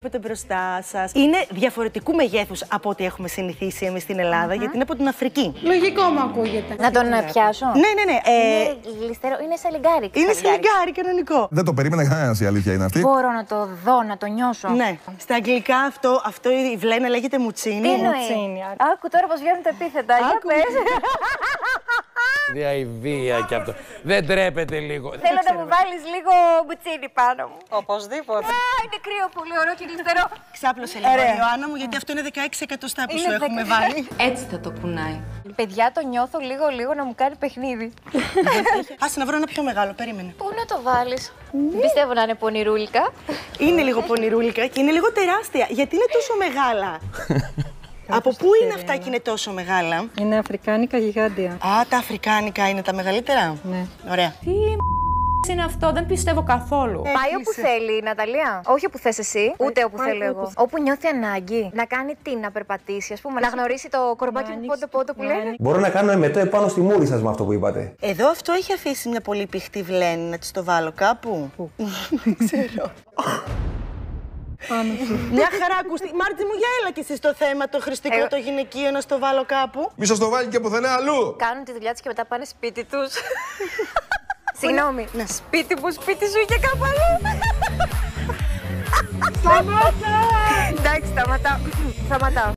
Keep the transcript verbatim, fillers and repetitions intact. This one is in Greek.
Βλέπετε μπροστά σας. Είναι διαφορετικού μεγέθους από ό,τι έχουμε συνηθίσει εμείς στην Ελλάδα, mm-hmm. γιατί είναι από την Αφρική. Λογικό μου ακούγεται. Να τον πιάσω. Ναι, ναι, ναι. Ε... Είναι γλιστερό, είναι σε λιγκάρι. Είναι σε λιγκάρι, κανονικό. Δεν το περίμενε κανένας, η αλήθεια είναι αυτή. Μπορώ να το δω, να το νιώσω. Ναι. Στα αγγλικά αυτό, αυτό η βλένα λέγεται μουτσίνι. Τι εννοεί? Άκου τώρα πως βγαίνουν τα επίθετα. Για πες. Διαηδία κι αυτό. Δεν τρέπεται λίγο. Θέλω να μου βάλεις λίγο μπουτσίνι πάνω μου. Οπωσδήποτε. Α, είναι κρύο, πολύ ωραίο και γλιστερό. Ξάπλωσε λίγο, Ιωάννα μου, γιατί αυτό είναι δεκαέξι εκατοστά που σου έχουμε βάλει. Έτσι θα το κουνάει. Παιδιά, το νιώθω λίγο-λίγο να μου κάνει παιχνίδι. Άσε να βρω ένα πιο μεγάλο, περίμενε. Πού να το βάλεις? Πιστεύω να είναι πονηρούλικα. Είναι λίγο πονηρούλικα και είναι λίγο τεράστια. Γιατί είναι τόσο μεγάλα? Από πού είναι αυτά και είναι τόσο μεγάλα? Είναι αφρικάνικα γιγάντια. Α, τα αφρικάνικα είναι τα μεγαλύτερα. Ναι. Ωραία. Τι είναι αυτό, δεν πιστεύω καθόλου. Πάει όπου θέλει η Ναταλία. Όχι όπου θες εσύ, ούτε όπου θέλω εγώ. Όπου νιώθει ανάγκη. Να κάνει τι, να περπατήσει, ας πούμε, να γνωρίσει το κορμπάκι του πόντο-πόντο που λένε. Μπορώ να κάνω εμετό επάνω στη μούρη σας με αυτό που είπατε. Εδώ αυτό έχει αφήσει μια πολύ πηχτή βλένη. Να της το βάλω κάπου. Πού? Δεν ξέρω. Μια χαρά ακουστεί. Μάρτζη μου, για έλα και εσύ στο θέμα το χρηστικό, Εγώ... το γυναικείο, να στο βάλω κάπου. Μη σας το βάλει και πουθενά αλλού. Κάνουν τη δουλειά τους και μετά πάνε σπίτι τους. Συγγνώμη. Ναι. Σπίτι μου, σπίτι σου και κάπου αλλού. Σταμάτα! Εντάξει, σταματάω. Σταματάω.